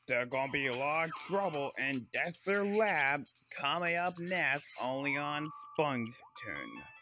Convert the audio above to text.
There's gonna be a lot of trouble in Dexter Lab coming up next only on Sponge-Toon.